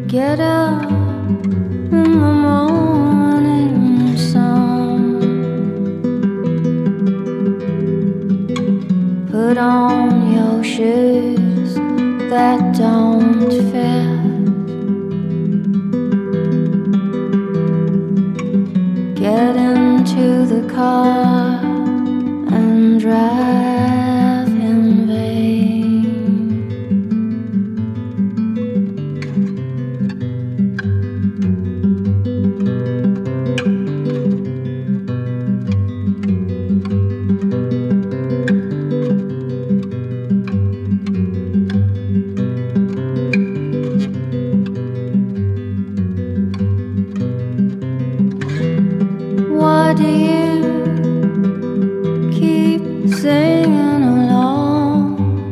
Get up in the morning sun, put on your shoes that don't fit, get into the car and drive in vain. Why do you keep singing along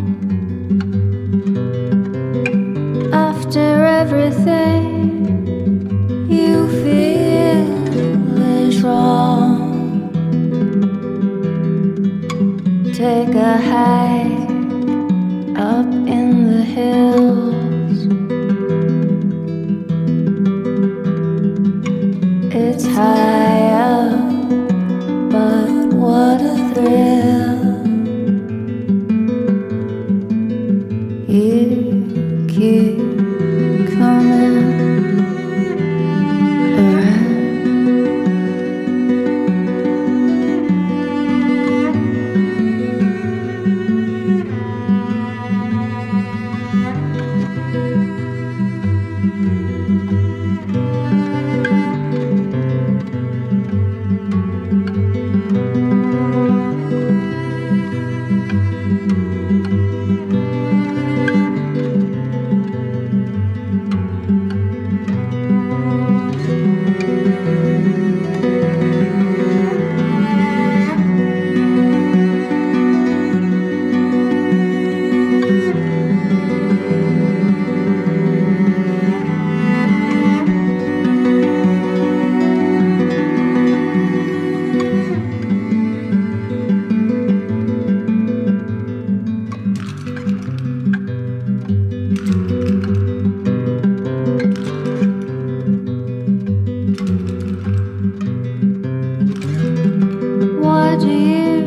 after everything you feel is wrong? Take a hike up in the hills. It's high up, but what a thrill. You keep coming around. Why do you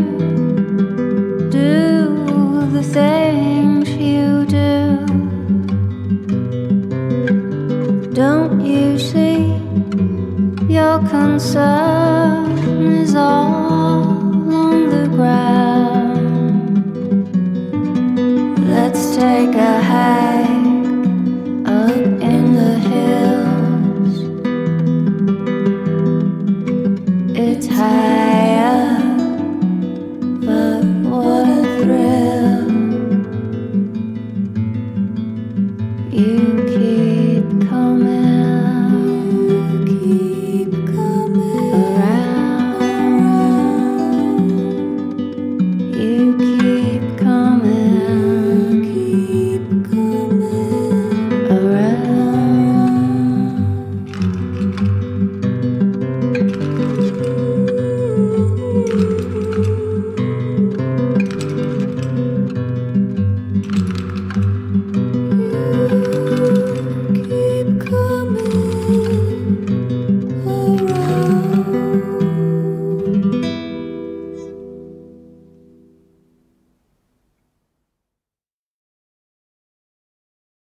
do the things you do? Don't you see your concern is all on the ground? Let's take a hike